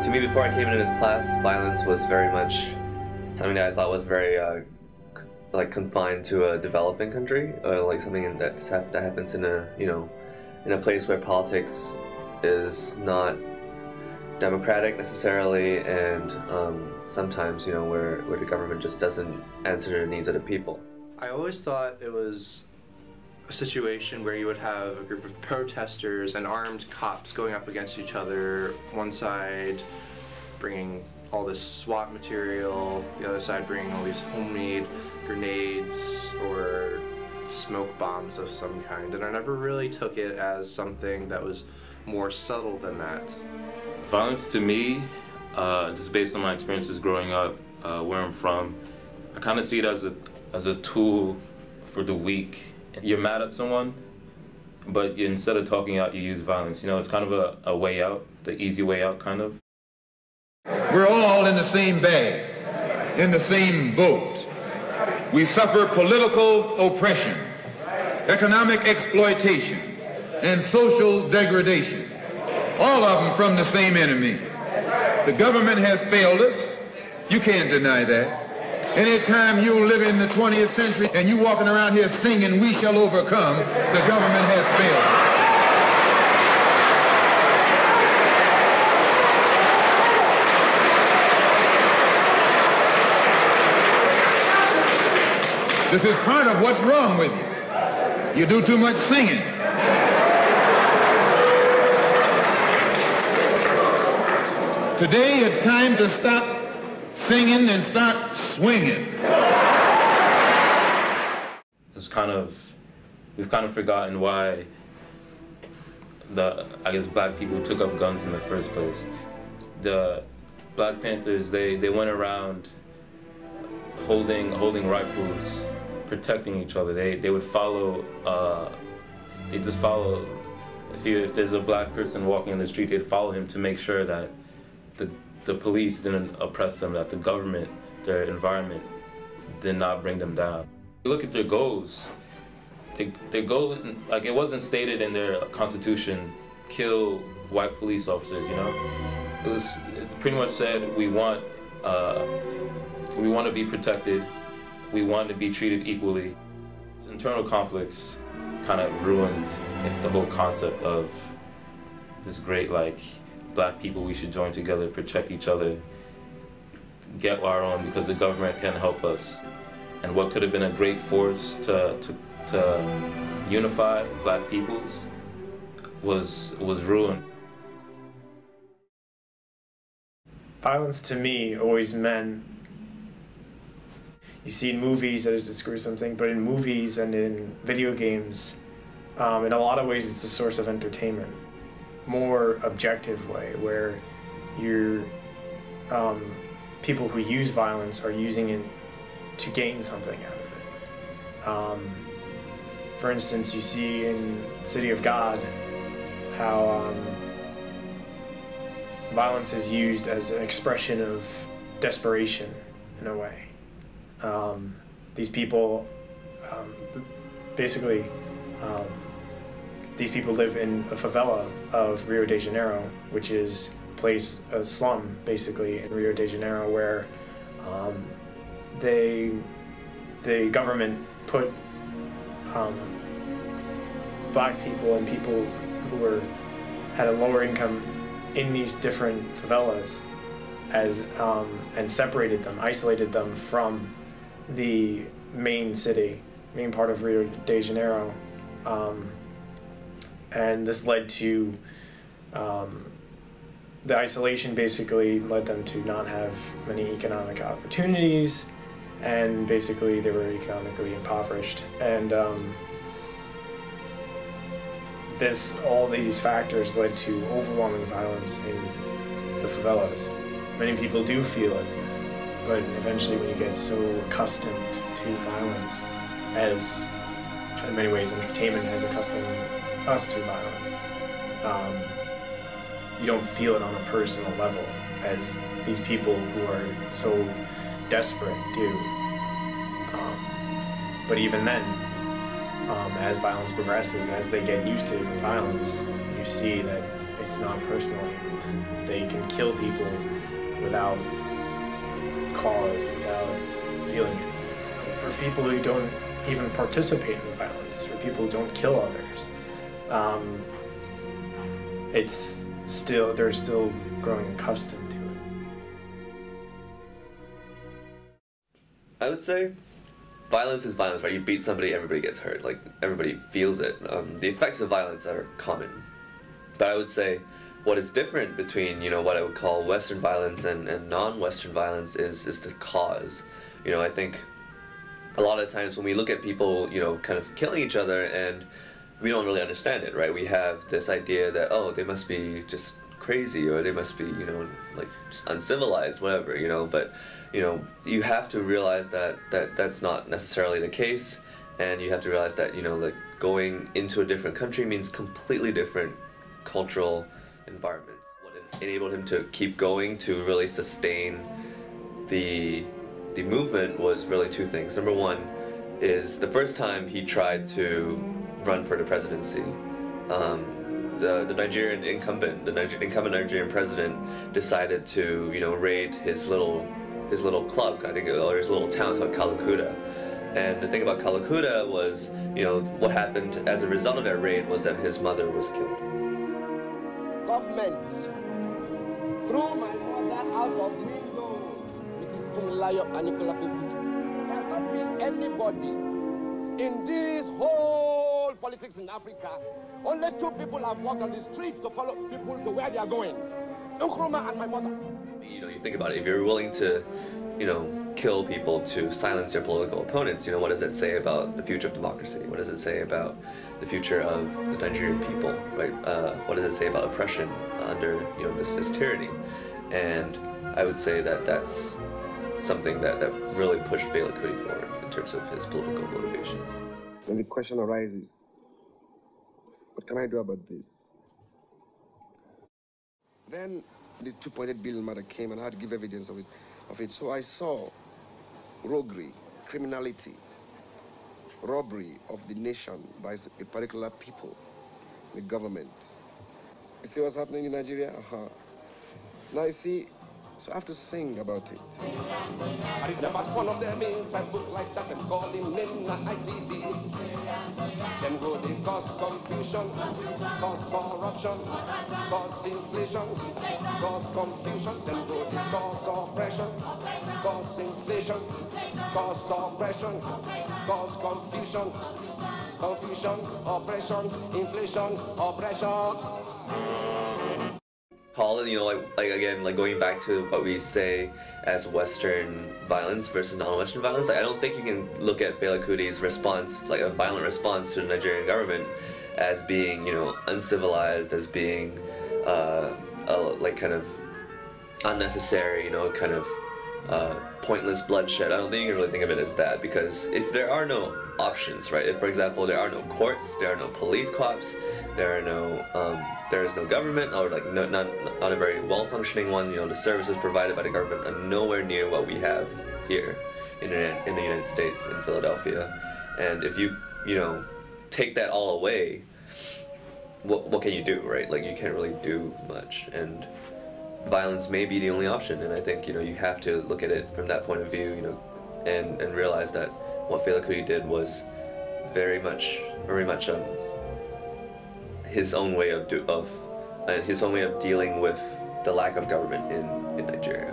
To me, before I came into this class, violence was very much something that I thought was very like confined to a developing country, or like something that happens in a in a place where politics is not democratic necessarily, and sometimes where the government just doesn't answer the needs of the people. I always thought it was a situation where you would have a group of protesters and armed cops going up against each other, one side bringing all this SWAT material, the other side bringing all these homemade grenades or smoke bombs of some kind, and I never really took it as something that was more subtle than that. Violence to me, just based on my experiences growing up, where I'm from, I kind of see it as a tool for the weak. You're mad at someone, but instead of talking out, you use violence. It's kind of a way out, the easy way out, kind of. We're all in the same bag, in the same boat. We suffer political oppression, economic exploitation, and social degradation, all of them from the same enemy. The government has failed us. You can't deny that. Anytime you live in the 20th century and you walking around here singing, "We shall overcome," the government has failed. This is part of what's wrong with you. You do too much singing. Today it's time to stop singing and start swinging. We've kind of forgotten why black people took up guns in the first place. The Black Panthers, they went around holding rifles, protecting each other. They would follow, they just follow, if there's a black person walking in the street, they'd follow him to make sure that the police didn't oppress them, that the government, their environment, did not bring them down. You look at their goals. Their goal, like it wasn't stated in their constitution, kill white police officers. It pretty much said we want to be protected, we want to be treated equally. Internal conflicts kind of ruined the whole concept of this great black people, we should join together, protect each other, get our own because the government can't help us. And what could have been a great force to unify black peoples was ruined. Violence to me always meant, you see in movies that it's this gruesome thing, but in movies and in video games, in a lot of ways it's a source of entertainment. More objective way where people who use violence are using it to gain something out of it. For instance, you see in City of God how violence is used as an expression of desperation in a way. These people these people live in a favela of Rio de Janeiro, which is a slum, basically, in Rio de Janeiro, where the government put black people and people who had a lower income in these different favelas and separated them, isolated them from the main part of Rio de Janeiro. And this led to, the isolation basically led them to not have many economic opportunities, and basically they were economically impoverished. And all these factors led to overwhelming violence in the favelas. Many people do feel it, but eventually when you get so accustomed to violence, as in many ways entertainment has accustomed us to violence, you don't feel it on a personal level as these people who are so desperate do. But even then, as violence progresses, as they get used to violence, you see that it's not personal anymore. They can kill people without cause, without feeling anything. For people who don't even participate in violence, for people who don't kill others, they're still growing accustomed to it. I would say violence is violence, right? You beat somebody, everybody gets hurt. Like, everybody feels it. The effects of violence are common. But I would say what is different between, what I would call Western violence and non-Western violence is the cause. I think a lot of times when we look at people, kind of killing each other, and we don't really understand it, right? We have this idea that, oh, they must be just crazy, or they must be, like, just uncivilized, whatever, but you have to realize that that's not necessarily the case, and you have to realize that, like, going into a different country means completely different cultural environments. What enabled him to keep going, to really sustain the movement, was really two things. Number one is the first time he tried to run for the presidency, the Nigerian incumbent, incumbent Nigerian president decided to, raid his little club, I think, or his little town called Kalakuta. And the thing about Kalakuta was, what happened as a result of that raid was that his mother was killed. Government threw my mother out of window, Mrs. Funmilayo Anikulapo. There has not been anybody in this whole politics in Africa. Only two people have walked on the streets to follow people to where they are going. Nkrumah and my mother. You think about it, if you're willing to, kill people to silence your political opponents, what does it say about the future of democracy? What does it say about the future of the Nigerian people, right? What does it say about oppression under, this tyranny? And I would say that that's something that really pushed Fela Kuti forward in terms of his political motivations. Then the question arises, what can I do about this? Then this two-pointed bill matter came, and I had to give evidence of it. So I saw roguery, criminality, robbery of the nation by a particular people, the government. You see what's happening in Nigeria? Now you see, so I have to sing about it. One of them is I book like that and call him ITT. Then go they cause confusion, cause corruption, cause inflation, cause confusion. Then go they cause oppression, cause inflation, cause oppression, cause confusion, confusion, oppression, inflation, oppression. Colin, like going back to what we say as Western violence versus non-Western violence, I don't think you can look at Fela Kuti's response, like a violent response to the Nigerian government, as being, uncivilized, as being, like kind of unnecessary, kind of pointless bloodshed. I don't think you can really think of it as that, because if there are no options, right? If, for example, there are no courts, there are no police cops, there is no government, or like not a very well-functioning one. The services provided by the government are nowhere near what we have here in the United States, in Philadelphia. And if you take that all away, what can you do, right? Like, you can't really do much, and violence may be the only option. And I think you have to look at it from that point of view, and realize that what Fela Kuti did was very much his own way of dealing with the lack of government in Nigeria.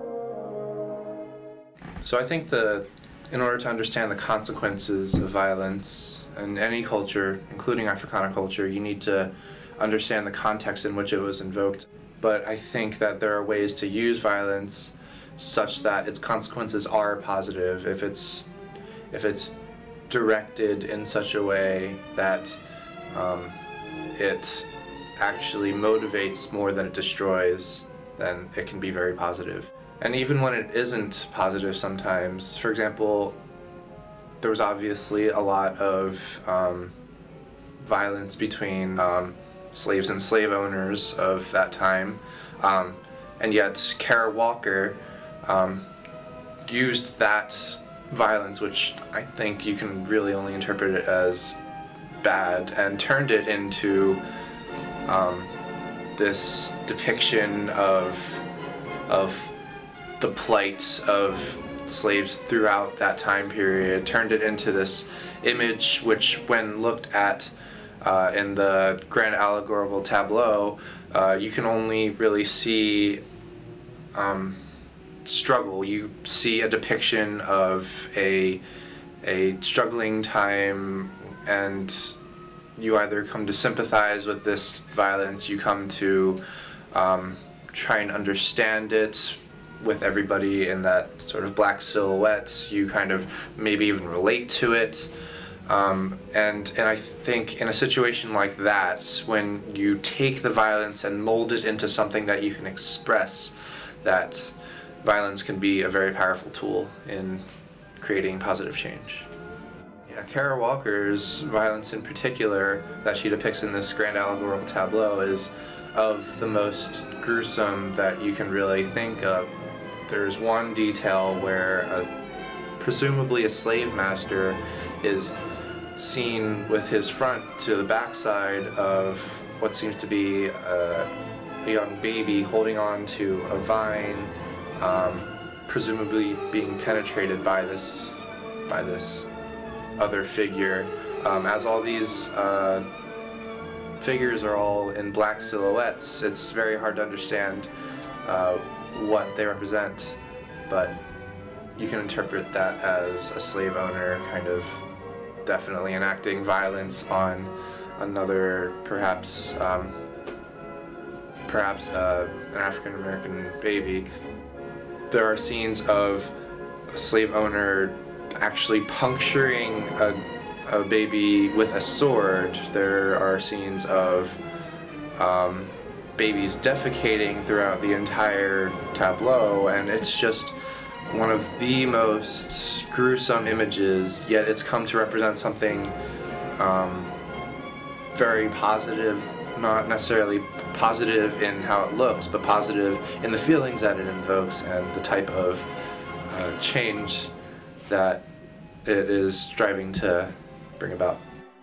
So I think in order to understand the consequences of violence in any culture, including Africana culture, you need to understand the context in which it was invoked. But I think that there are ways to use violence such that its consequences are positive if it's directed in such a way that it actually motivates more than it destroys, then it can be very positive. And even when it isn't positive sometimes, for example, there was obviously a lot of violence between slaves and slave owners of that time, and yet Kara Walker used that violence, which I think you can really only interpret it as bad, and turned it into this depiction of the plight of slaves throughout that time period, turned it into this image which, when looked at in the grand allegorical tableau, you can only really see struggle. You see a depiction of a struggling time, and you either come to sympathize with this violence, you come to try and understand it with everybody in that sort of black silhouette, you kind of maybe even relate to it. And I think in a situation like that, when you take the violence and mold it into something that you can express, that violence can be a very powerful tool in creating positive change. Yeah, Kara Walker's violence in particular that she depicts in this grand allegorical tableau is of the most gruesome that you can really think of. There's one detail where presumably a slave master is seen with his front to the backside of what seems to be a young baby holding on to a vine, presumably being penetrated by this other figure. As all these figures are all in black silhouettes, it's very hard to understand what they represent, but you can interpret that as a slave owner kind of definitely enacting violence on another, perhaps an African-American baby. There are scenes of a slave owner actually puncturing a baby with a sword. There are scenes of babies defecating throughout the entire tableau, and it's just one of the most gruesome images, yet it's come to represent something very positive, not necessarily positive in how it looks, but positive in the feelings that it invokes and the type of change that it is striving to bring about.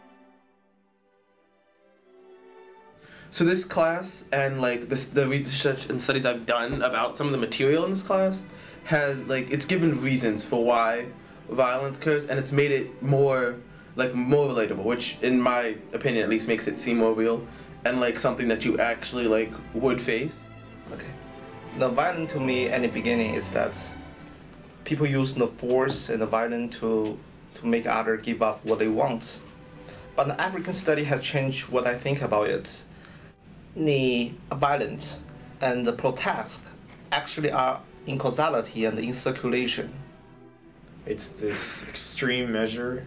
So this class and like the research and studies I've done about some of the material in this class has it's given reasons for why violence occurs, and it's made it more relatable, which in my opinion at least makes it seem more real and something that you actually would face. Okay. The violence to me at the beginning is that people use the force and the violence to make others give up what they want. But the African study has changed what I think about it. The violence and the protest actually are in causality and in circulation. It's this extreme measure,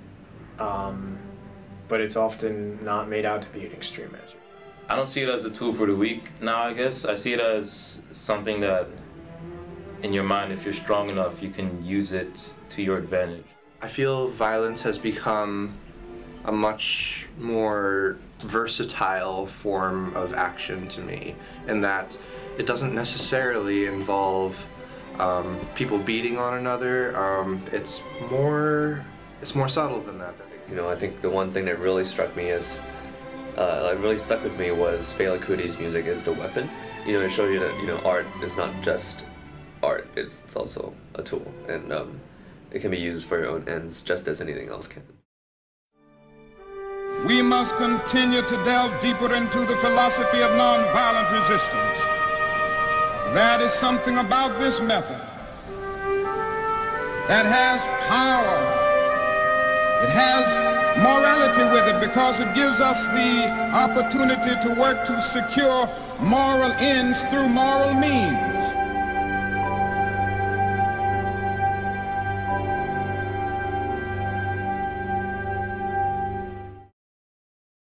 but it's often not made out to be an extreme measure. I don't see it as a tool for the weak now, I guess. I see it as something that, in your mind, if you're strong enough, you can use it to your advantage. I feel violence has become a much more versatile form of action to me, in that it doesn't necessarily involve people beating on another. It's more subtle than that. I think the one thing that really struck me is, really stuck with me was Fela Kuti's music as the weapon. It showed you that art is not just art; it's also a tool, and it can be used for your own ends, just as anything else can. We must continue to delve deeper into the philosophy of nonviolent resistance. That is something about this method that has power. It has morality with it, because it gives us the opportunity to work to secure moral ends through moral means.